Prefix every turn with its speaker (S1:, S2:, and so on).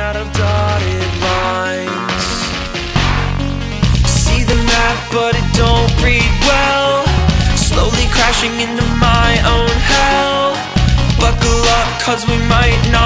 S1: out of dotted lines. See the map but it don't read well, slowly crashing into my own hell. Buckle up, cause we might not